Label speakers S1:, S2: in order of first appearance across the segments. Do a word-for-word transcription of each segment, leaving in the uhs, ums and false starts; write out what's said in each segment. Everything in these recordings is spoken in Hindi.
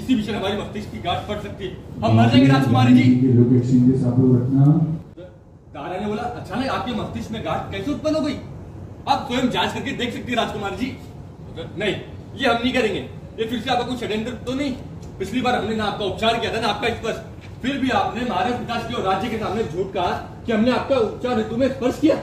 S1: किसी भी क्षण हमारी मस्तिष्क की गांठ फट सकती है, हम मर जाएंगे राजकुमारी जी। तारा ने बोला, अचानक आपके मस्तिष्क में गांठ कैसे उत्पन्न हो गई? आप स्वयं जांच करके देख सकती है राजकुमारी जी। नहीं, ये हम नहीं करेंगे। ये फिर से आपका कुछ षड्यंत्र तो नहीं? पिछली बार हमने ना आपका उपचार किया था ना आपका स्पर्श, फिर भी आपने महाराज पिताजी की और राज्य के सामने झूठ कहा कि हमने आपका उपचार ऋतु में स्पर्श किया।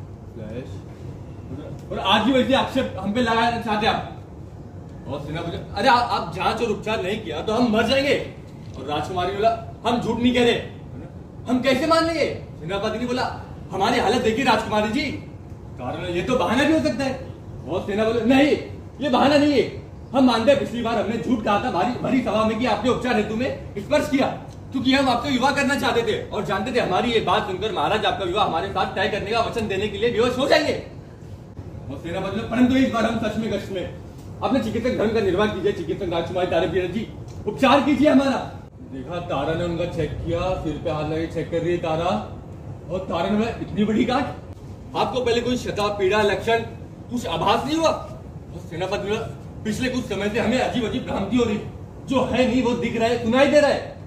S1: और आज भी वैसे आक्षेप हम पे लगाना चाहते आप। और सेना बोले, अरे आ, आप जांच और उपचार नहीं किया तो हम मर जाएंगे। और राजकुमारी बोला, हम झूठ नहीं कह रहे, हम कैसे मान लेंगे? सेनापति ने बोला, हमारी हालत देखिए राजकुमारी जी। कारण ये तो बहाना भी हो सकता है। और सेना बोले, नहीं ये बहाना नहीं है, हम मानते हैं पिछली बार हमने झूठ कहा था भारी भरी सभा में कि आपने उपचार हेतु में स्पर्श किया, क्योंकि हम आपसे विवाह करना चाहते थे और जानते थे हमारी ये बात सुनकर महाराज आपका विवाह हमारे साथ तय करने का वचन देने के लिए विवश हो जाएंगे। और सेनापति ने, परंतु इस बार हम सच में कष्ट में, अपने चिकित्सक धर्म का निर्वाह कीजिए। चिकित्सक राजकुमारी तारा जी, उपचार कीजिए हमारा। देखा, तारा ने उनका चेक किया, सिर पे हाथ लगे चेक कर रही है तारा। और तारा ने, इतनी बड़ी गांठ, आपको पहले कोई शता पीड़ा लक्षण कुछ आभास नहीं हुआ? और सेनापति ने, पिछले कुछ समय से हमें अजीब अजीब भ्रांति हो रही, जो है नहीं वो दिख रहा है, सुनाई दे रहा है।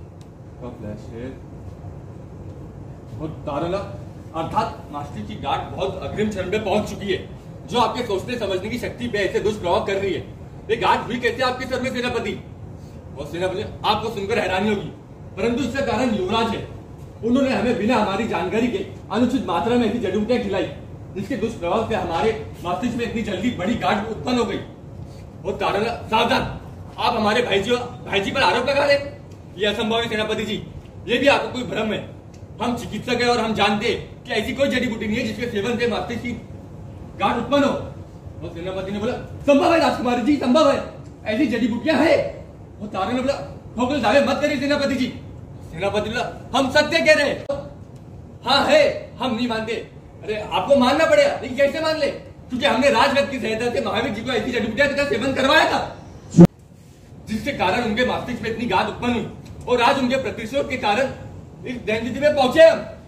S1: और तारा, अर्थात मास्टर की गांठ बहुत अग्रिम चरण में पहुंच चुकी है, जो आपके सोचने समझने की शक्ति पे ऐसे दुष्प्रभाव कर रही है। ये गांठ हुई कैसे आपके सर में सेनापति? और सेनापति, आपको सुनकर हैरानी होगी, परंतु इसका कारण युवराज है। उन्होंने हमें बिना हमारी जानकारी के अनुचित मात्रा में ऐसी जड़ी बूटियां खिलाई, जिसके दुष्प्रभाव से हमारे मस्तिष्क में इतनी जल्दी बड़ी गांठ उत्पन्न हो गई। और तारा, सावधान, आप हमारे भाई जी भाई जी पर आरोप लगा रहे, ये असंभव है सेनापति जी, ये भी आपको कोई भ्रम है। हम चिकित्सक है और हम जानते हैं कि ऐसी कोई जड़ी बूटी नहीं है जिसके सेवन से मस्तिष्क की गांठ उत्पन्न हो। और सेनापति ने बोला, संभव है राजकुमारी जी, संभव है, ऐसी जड़ी बूटियां है। और तारा ने बोला, ठोकर दावे मत करिए सेनापति जी। सेनापति ने बोला, हम सत्य कह रहे हैं। हाँ है, हम नहीं मानते। अरे आपको मानना पड़ेगा, लेकिन कैसे मान ले? क्योंकि हमने राजगत की सहायता से महावीर जी को ऐसी जड़ी बूटियां का सेवन करवाया था, जिसके कारण उनके मस्तिष्क में इतनी गांठ उत्पन्न हुई और आज उनके प्रतिशोध के कारण इस दैन्य में पहुंचे हम।